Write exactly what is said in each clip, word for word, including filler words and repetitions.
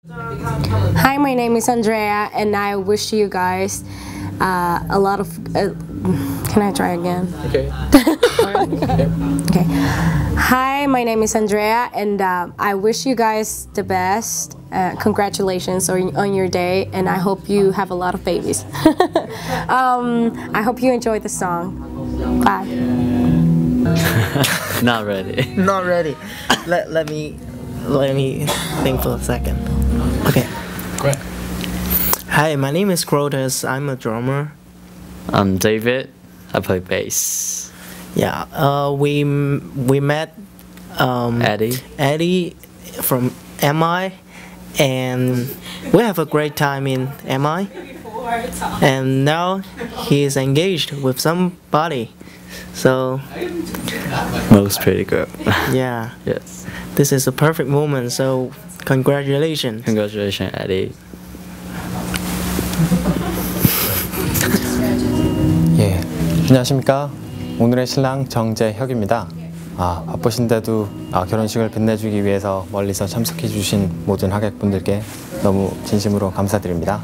Hi, my name is Andrea, and I wish you guys uh, a lot of. Uh, can I try again? Okay. Okay. Hi, my name is Andrea, and uh, I wish you guys the best. Uh, congratulations on, on your day, and I hope you have a lot of babies. um, I hope you enjoy the song. Bye. Not ready. Not ready. Let, let me let me think for a second. Okay. Great. Hi, my name is Crotus. I'm a drummer. I'm David. I play bass. Yeah. Uh, we we met um, Eddie. Eddie from M I, and we have a great time in M I. And now he is engaged with somebody. So Most pretty good. yeah, Yes. this is a perfect moment. So congratulations. Congratulations, Eddie. 예, 안녕하십니까. 오늘의 신랑 정재혁입니다. 아, 바쁘신데도 아, 결혼식을 빛내주기 위해서 멀리서 참석해 주신 모든 하객분들께 너무 진심으로 감사드립니다.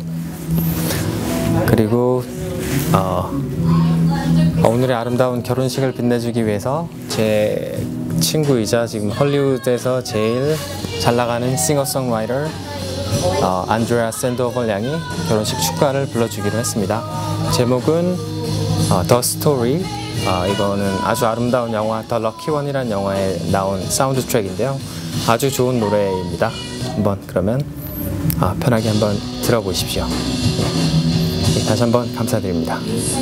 그리고 어, 오늘의 아름다운 결혼식을 빛내주기 위해서 제 친구이자 지금 헐리우드에서 제일 잘 나가는 싱어송라이터 어, 안드레아 샌도벌 양이 결혼식 축가를 불러주기로 했습니다. 제목은 어, The Story. 어, 이거는 아주 아름다운 영화 더 럭키원이라는 영화에 나온 사운드 트랙인데요. 아주 좋은 노래입니다. 한번 그러면 어, 편하게 한번 들어보십시오. 예. 예, 다시 한번 감사드립니다.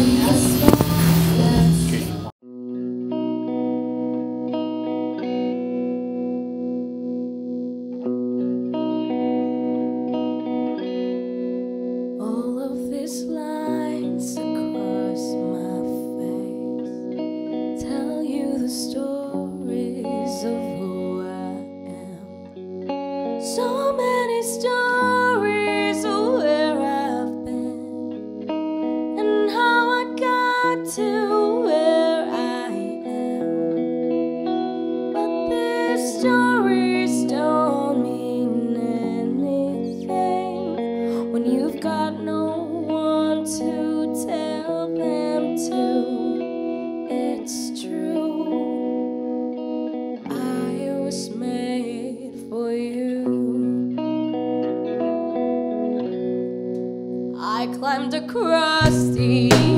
So many stories of where I've been and how I got to where I am. But these stories don't mean anything when you've got no one to tell them to. It's true, I was made for you. I climbed across the